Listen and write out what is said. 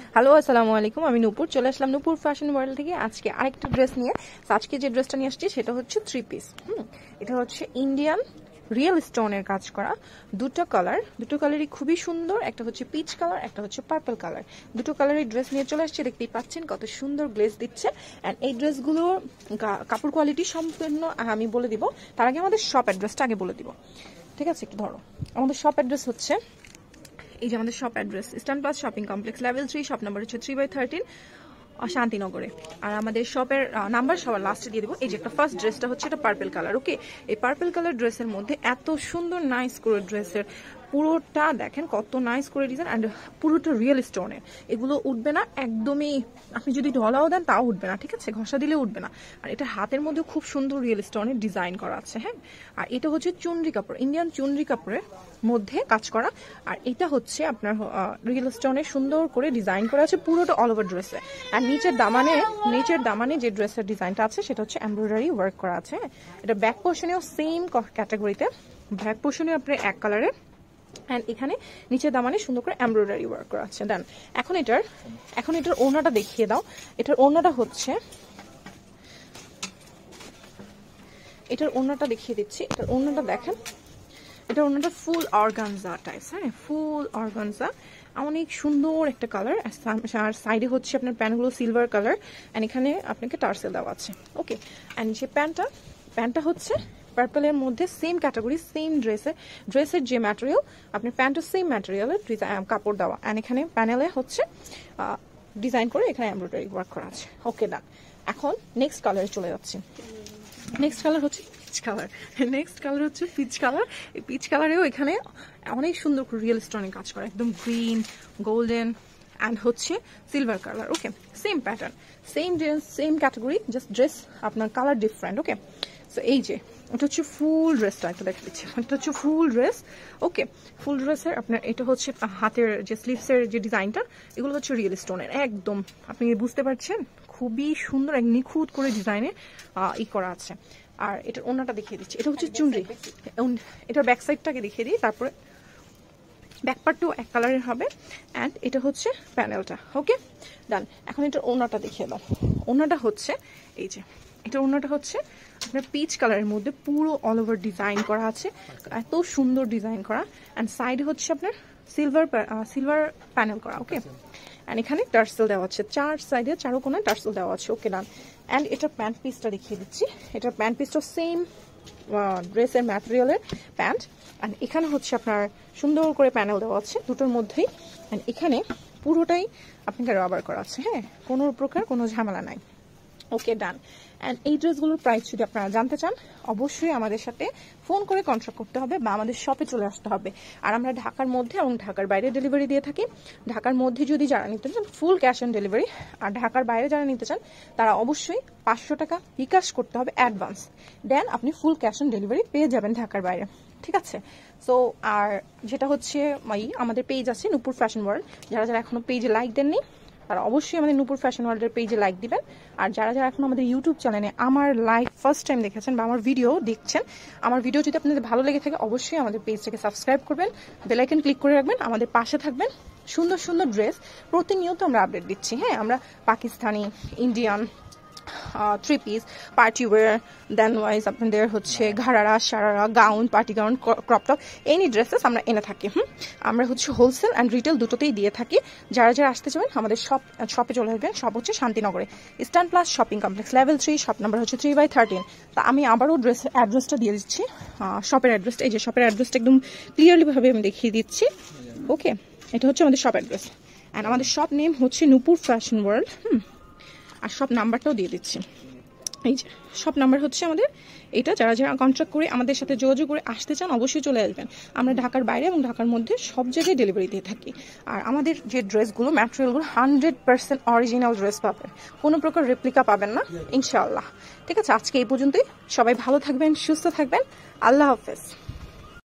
Hello আসসালামু আলাইকুম, আমি নূপুর চলে আসলাম নূপুর ফ্যাশন ওয়ার্ল্ড থেকে আজকে আরেকটা ড্রেস নিয়ে। আজকে যে ড্রেসটা নিয়ে আসছি সেটা হচ্ছে 3 পিস। এটা হচ্ছে ইন্ডিয়ান রিয়েল স্টোনের কাজ করা, দুটো কালারই খুবই সুন্দর। একটা হচ্ছে পিচ কালার, একটা হচ্ছে পার্পল কালার। দুটো কালারের ড্রেস নিয়ে চলে আসছে, দেখতেই পাচ্ছেন কত সুন্দর গ্লেজ দিচ্ছে। অ্যান্ড এই ড্রেসগুলোর কাপড় কোয়ালিটি সম্পূর্ণ আমি বলে দিব। তার আগে আমাদের শপ অ্যাড্রেসটা আগে বলে দিব, ঠিক আছে? একটু ধরো, আমাদের শপ অ্যাড্রেস হচ্ছে এই যে আমাদের shop address Eastern Plus shopping complex level 3, shop number হচ্ছে 3/13 শান্তিনগরে। আর আমাদের শপের নাম্বার সবার লাস্টে দিয়ে দেবো। এই যে একটা ফার্স্ট ড্রেসটা হচ্ছে এটা পার্পল কালার। ওকে, এই পার্পল কালার ড্রেসের মধ্যে এত সুন্দর নাইস করে ড্রেসের পুরোটা দেখেন কত নাইস করে ডিজাইন, অ্যান্ড পুরোটা রিয়েল স্টোনের। এগুলো উঠবে না একদমই, আপনি যদি ঢলাও দেন তাও উঠবে না, ঠিক আছে? ঘষা দিলে উঠবে না। আর এটা হাতের মধ্যে খুব সুন্দর রিয়েল স্টোনের ডিজাইন করা আছে। হ্যাঁ, আর এটা হচ্ছে চুনরি কাপড়, ইন্ডিয়ান চুনরি কাপড়ের মধ্যে কাজ করা। আর এটা হচ্ছে আপনার রিয়েল স্টোনের সুন্দর করে ডিজাইন করা আছে পুরোটা অল ওভার ড্রেসে। আর নিচের দামানে যে ড্রেসের ডিজাইনটা আছে সেটা হচ্ছে এমব্রয়ডারি ওয়ার্ক করা আছে। এটা ব্যাক পোর্শনেও সেম ক্যাটাগরিতে, ব্যাক পোর্শনে আপনার এক কালারে, অ্যান্ড এখানে নিচের দামানে সুন্দর করে এমব্রয়ডারি ওয়ার্ক করা আছে। দেন এখন এটার ওড়নাটা দেখিয়ে দাও। এটার ওড়নাটা হচ্ছে, এটার ওড়নাটা দেখিয়ে দিচ্ছি। এটার ওড়নাটা দেখেন, এটা ওড়নাটা ফুল অর্গানজা টাইপস। হ্যাঁ, ফুল অর্গানজা, অনেক সুন্দর একটা কালার। আর সাইডে হচ্ছে আপনার প্যান্টগুলো সিলভার কালার, অ্যান্ড এখানে আপনাকে টার্সেল দেওয়া আছে। ওকে, অ্যান্ড যে প্যান্টটা হচ্ছে পার্পলের মধ্যে সেম ক্যাটাগরি, সেম ড্রেসের যে ম্যাটেরিয়াল, আপনি প্যান্টের সেম ম্যাটেরিয়ালের কাপড় দেওয়া, অ্যান্ড এখানে প্যানেলে হচ্ছে ডিজাইন করে এখানে এমব্রয়ডারি ওয়ার্ক করা আছে। ওকে, ডান। এখন নেক্সট কালারে চলে যাচ্ছি। নেক্সট কালার হচ্ছে পিচ কালার। এই পিচ কালারেও এখানে অনেক সুন্দর রিয়েল স্টোনের কাজ করা, একদম গ্রিন, গোল্ডেন, অ্যান্ড হচ্ছে silver colour. Okay, same pattern, same category, just dress আপনার কালার ডিফারেন্ট। ওকে, সো এই যে এটা হচ্ছে ফুল ড্রেসটা, একটা দেখে দিচ্ছি। এটা হচ্ছে ফুল ড্রেস। ওকে, ফুল ড্রেসের আপনার এটা হচ্ছে হাতের যে স্লিভসের যে ডিজাইনটা, এগুলো হচ্ছে রিয়েল স্টোনের, একদম আপনি বুঝতে পারছেন খুবই সুন্দর, এক নিখুঁত করে ডিজাইনে করা আছে। আর এটার ওড়নাটা দেখিয়ে দিচ্ছি। এটা হচ্ছে চুনরি, এটার ব্যাক সাইডটাকে দেখিয়ে দিই, তারপরে ব্যাক পার্টটাও এক কালারের হবে, অ্যান্ড এটা হচ্ছে প্যানেলটা। ওকে, ডান। এখন এটার ওড়নাটা দেখিয়ে দাও। ওড়নাটা হচ্ছে এই যে, এটার ওড়নাটা হচ্ছে আপনার পিচ কালারের মধ্যে পুরো অল ওভার ডিজাইন করা আছে, এত সুন্দর ডিজাইন করা, অ্যান্ড সাইডে হচ্ছে আপনার সিলভার প্যানেল করা। ওকে, অ্যান্ড এখানে টার্সেল দেওয়া আছে, চার সাইডে চারো কোণায় টার্সেল দেওয়া আছে। ওকে, ডান। অ্যান্ড এটার প্যান্ট পিসটা দেখিয়ে দিচ্ছি। এটার প্যান্ট পিসটা সেম ড্রেসের ম্যাটেরিয়ালের প্যান্ট, অ্যান্ড এখানে হচ্ছে আপনার সুন্দর করে প্যানেল দেওয়া আছে দুটোর মধ্যেই, অ্যান্ড এখানে পুরোটাই আপনাকে রাবার করা আছে। হ্যাঁ, কোনো প্রকার কোনো ঝামেলা নাই। ওকে, ডান। অ্যান্ড এই ড্রেসগুলোর প্রাইস যদি আপনারা জানতে চান, অবশ্যই আমাদের সাথে ফোন করে কন্ট্যাক্ট করতে হবে বা আমাদের শপে চলে আসতে হবে। আর আমরা ঢাকার মধ্যে এবং ঢাকার বাইরে ডেলিভারি দিয়ে থাকি। ঢাকার মধ্যে যদি যারা নিতে চান ফুল ক্যাশ অন ডেলিভারি, আর ঢাকার বাইরে যারা নিতে চান তারা অবশ্যই 500 টাকা বিকাশ করতে হবে অ্যাডভান্স, দেন আপনি ফুল ক্যাশ অন ডেলিভারি পেয়ে যাবেন ঢাকার বাইরে, ঠিক আছে? সো আর যেটা হচ্ছে আমাদের পেজ আছে নূপুর ফ্যাশন ওয়ার্ল্ড, যারা এখনো পেজে লাইক দেননি তারা অবশ্যই আমাদের নূপুর ফ্যাশন ওয়ার্ল্ডের পেজে লাইক দিবেন। আর যারা এখন আমাদের ইউটিউব চ্যানেলে আমার লাইভ ফার্স্ট টাইম দেখেছেন বা আমার ভিডিও দেখছেন, আমার ভিডিও যদি আপনাদের ভালো লেগে থাকে অবশ্যই আমাদের পেজটাকে সাবস্ক্রাইব করবেন, বেল আইকন ক্লিক করে রাখবেন, আমাদের পাশে থাকবেন। সুন্দর সুন্দর ড্রেস প্রতিনিয়ত আমরা আপডেট দিচ্ছি। হ্যাঁ, আমরা Pakistani, Indian 3 piece, party wear, then wise আপনাদের হচ্ছে ঘাড়ারা, sharara, gown, party gown, crop top, any dresses আমরা এনে থাকি। আমরা হচ্ছে হোলসেল অ্যান্ড রিটেল দুটোতেই দিয়ে থাকি। যারা আসতে চাবেন আমাদের শপে চলে আসবেন। শপ হচ্ছে শান্তিনগরে, Eastern Plus shopping complex level 3, shop number হচ্ছে 3/13। তা আমি আবারও ড্রেসের অ্যাড্রেসটা দিয়ে দিচ্ছি, শপের অ্যাড্রেসটা। এই যে শপের অ্যাড্রেসটা একদম ক্লিয়ারলি ভাবে আমি দেখিয়ে দিচ্ছি। ওকে, এটা হচ্ছে আমাদের শপ অ্যাড্রেস, অ্যান্ড আমাদের শপ নেম হচ্ছে নূপুর ফ্যাশন ওয়ার্ল্ড। আর সব নাম্বারটাও দিয়ে দিচ্ছি। এই যে সব নাম্বার হচ্ছে আমাদের এটা। যারা কন্ট্যাক্ট করে আমাদের সাথে যোগাযোগ করে আসতে চান অবশ্যই চলে আসবেন। আমরা ঢাকার বাইরে এবং ঢাকার মধ্যে সব জায়গায় ডেলিভারি দিয়ে থাকি। আর আমাদের যে ড্রেসগুলো, ম্যাটেরিয়ালগুলো 100% অরিজিনাল ড্রেস পাবেন, কোনো প্রকার রেপ্লিকা পাবেন না ইনশাআল্লাহ। ঠিক আছে, আজকে এই পর্যন্তই। সবাই ভালো থাকবেন, সুস্থ থাকবেন। আল্লাহ হাফেজ।